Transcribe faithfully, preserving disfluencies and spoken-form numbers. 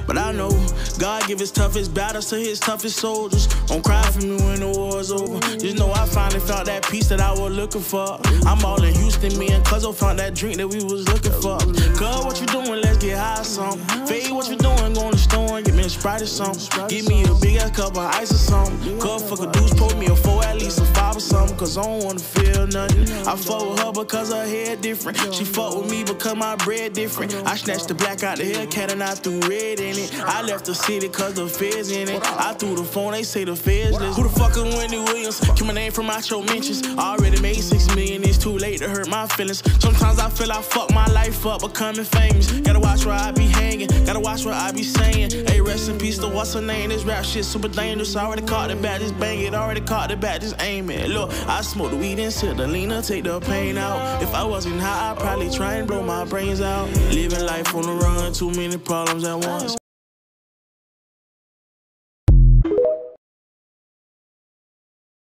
But I know God give his toughest battles to his toughest soldiers. Don't cry for me when the war's over. Just know I finally found that peace that I was looking for. I'm all in Houston, me and Cuzzo found that drink that we was looking for. Cuz, what you doing? Let's get high some. Fade, what you doing? Go in the store and get me a Sprite or something. Give me a big ass cup of ice or something. Cuz, fuck a deuce, pour me a four, at least a five or something. Cause I don't wanna feel nothing. I fuck with her because her hair different. She fuck with me because my bread different. I snatched the black out the Hellcat and I threw red in it. I left the city cause the feds in it. I threw the phone, they say the feds list. Who the fuck is Wendy Williams? Keep my name from out your mentions. I already made six million, it's too late to hurt my feelings. Sometimes I feel I fuck my life up becoming famous. Gotta watch where I be hanging, gotta watch what I be saying. Hey, rest in peace to what's her name? This rap shit super dangerous. I already caught it back, just bang it. Already caught it back, just aim it. Look, I smoke the weed and sip the leaner, take the pain out. If I wasn't high, I'd probably try and blow my brains out. Living life on the run, too many problems at once.